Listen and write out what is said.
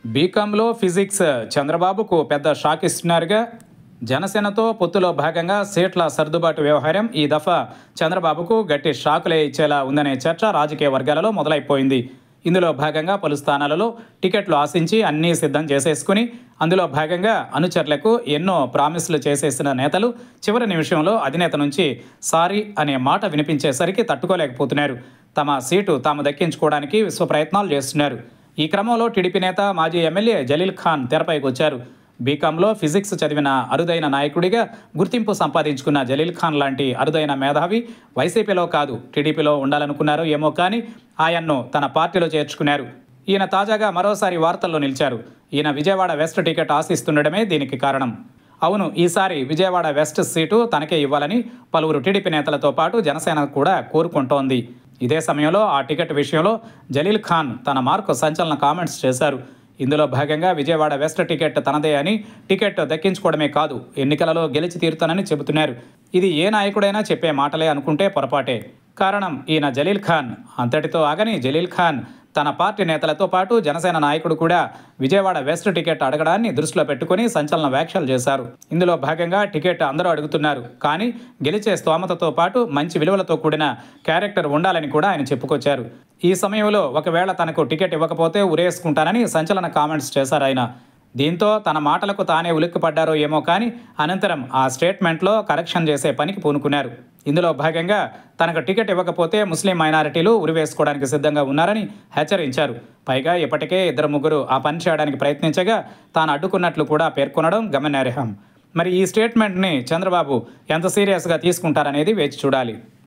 బీకాంలో physics చంద్రబాబుకు పెద్ద shock ఇస్తున్నారుగా. జనసేనతో పొత్తులో భాగంగా సీట్ల సర్దుబాటు వ్యవహారం ఈ దఫా చంద్రబాబుకు గట్టి షాకులే ఇచ్చేలా ఉందనే చర్చ రాజకీయ వర్గాలలో మొదలైపోయింది. ఇందులో భాగంగా పలు స్థానాలలో టికెట్లు ఆశించి అన్నీ సిద్ధం చేసేసుకుని అందులో భాగంగా అనుచరులకు ఎన్నో ప్రామిస్లు చేసేసిన నేతలు చివరి నిమిషంలో అధినేత నుంచి సారీ అనే మాట వినిపించేసరికి తట్టుకోలేకపోతున్నారు. తమ సీటు తాము దక్కించుకోవడానికి విశ్వ ప్రయత్నాలు చేస్తున్నారు. ఈ క్రమంలో టీడీపీ నేత మాజీ ఎమ్మెల్యే జలీల్ ఖాన్ తెరపైకి వచ్చారు. బీకాంలో ఫిజిక్స్ చదివిన అరుదైన నాయకుడిగా గుర్తింపు సంపాదించుకున్న జలీల్ ఖాన్ లాంటి అరుదైన మేధావి వైసీపీలో కాదు టీడీపీలో ఉండాలనుకున్నారో ఏమో కానీ ఆయన్ను తన పార్టీలో చేర్చుకున్నారు. ఈయన తాజాగా మరోసారి వార్తల్లో నిలిచారు. ఈయన విజయవాడ వెస్ట్ టికెట్ ఆశిస్తుండడమే దీనికి కారణం. అవును, ఈసారి విజయవాడ వెస్ట్ సీటు తనకే ఇవ్వాలని పలువురు టీడీపీ నేతలతో పాటు జనసేన కూడా కోరుకుంటోంది. ఇదే సమయంలో ఆ టికెట్ విషయంలో జలీల్ ఖాన్ తన మార్కు సంచలన కామెంట్స్ చేశారు. ఇందులో భాగంగా విజయవాడ వెస్ట్ టికెట్ తనదే అని, టికెట్ దక్కించుకోవడమే కాదు ఎన్నికలలో గెలిచి తీరుతానని చెబుతున్నారు. ఇది ఏ నాయకుడైనా చెప్పే మాటలే అనుకుంటే పొరపాటే. కారణం ఈయన జలీల్ ఖాన్. అంతటితో ఆగని జలీల్ ఖాన్ తన పార్టీ నేతలతో పాటు జనసేన నాయకుడు కూడా విజయవాడ వెస్ట్ టికెట్ అడగడాన్ని దృష్టిలో పెట్టుకుని సంచలన వ్యాఖ్యలు చేశారు. ఇందులో భాగంగా టికెట్ అందరూ అడుగుతున్నారు, కానీ గెలిచే స్తోమతతో పాటు మంచి విలువలతో కూడిన క్యారెక్టర్ ఉండాలని కూడా ఆయన చెప్పుకొచ్చారు. ఈ సమయంలో ఒకవేళ తనకు టికెట్ ఇవ్వకపోతే ఉరేసుకుంటానని సంచలన కామెంట్స్ చేశారు ఆయన. దీంతో తన మాటలకు తానే ఉలిక్కిపడ్డారో ఏమో కానీ అనంతరం ఆ స్టేట్మెంట్లో కరెక్షన్ చేసే పనికి పూనుకున్నారు. ఇందులో భాగంగా తనకు టికెట్ ఇవ్వకపోతే ముస్లిం మైనారిటీలు ఉరివేసుకోవడానికి సిద్ధంగా ఉన్నారని హెచ్చరించారు. పైగా ఇప్పటికే 2-3 ఆ పని చేయడానికి ప్రయత్నించగా తాను అడ్డుకున్నట్లు కూడా పేర్కొనడం గమనార్హం. మరి ఈ స్టేట్మెంట్ని చంద్రబాబు ఎంత సీరియస్గా తీసుకుంటారనేది వేచి చూడాలి.